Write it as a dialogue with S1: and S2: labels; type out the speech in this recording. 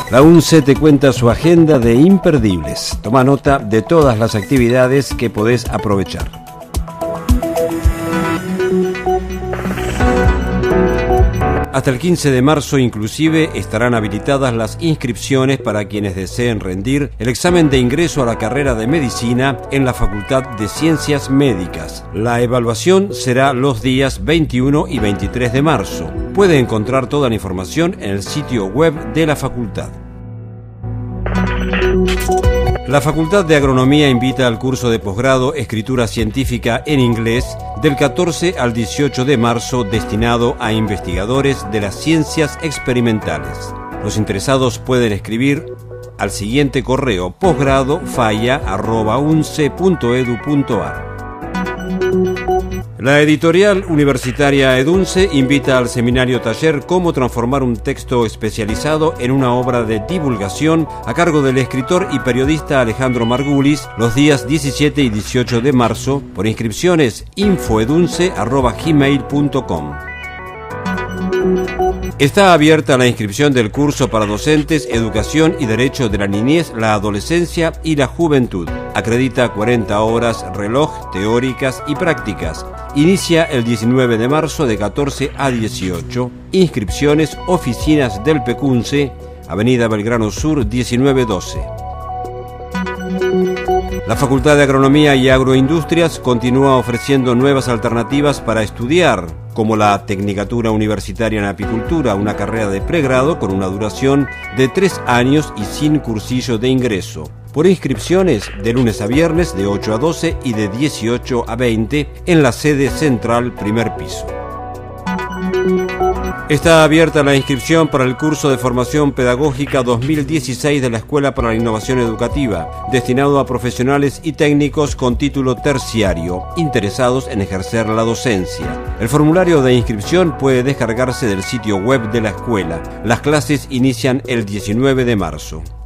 S1: La UNCE te cuenta su agenda de imperdibles. Toma nota de todas las actividades que podés aprovechar. Hasta el 15 de marzo inclusive estarán habilitadas las inscripciones para quienes deseen rendir el examen de ingreso a la carrera de Medicina en la Facultad de Ciencias Médicas. La evaluación será los días 21 y 23 de marzo. Puede encontrar toda la información en el sitio web de la facultad. La Facultad de Agronomía invita al curso de posgrado Escritura Científica en Inglés del 14 al 18 de marzo destinado a investigadores de las ciencias experimentales. Los interesados pueden escribir al siguiente correo: posgrado@unce.edu.ar. La editorial universitaria Edunce invita al seminario taller Cómo transformar un texto especializado en una obra de divulgación a cargo del escritor y periodista Alejandro Margulis los días 17 y 18 de marzo. Por inscripciones infoedunce@gmail.com. Está abierta la inscripción del curso para docentes, educación y derecho de la niñez, la adolescencia y la juventud. Acredita 40 horas reloj teóricas y prácticas. Inicia el 19 de marzo de 14 a 18. Inscripciones, oficinas del Pecunce, Avenida Belgrano Sur 1912. La Facultad de Agronomía y Agroindustrias continúa ofreciendo nuevas alternativas para estudiar, como la Tecnicatura Universitaria en Apicultura, una carrera de pregrado con una duración de 3 años y sin cursillo de ingreso. Por inscripciones de lunes a viernes de 8 a 12 y de 18 a 20 en la sede central, primer piso. Está abierta la inscripción para el curso de formación pedagógica 2016 de la Escuela para la Innovación Educativa, destinado a profesionales y técnicos con título terciario, interesados en ejercer la docencia. El formulario de inscripción puede descargarse del sitio web de la escuela. Las clases inician el 19 de marzo.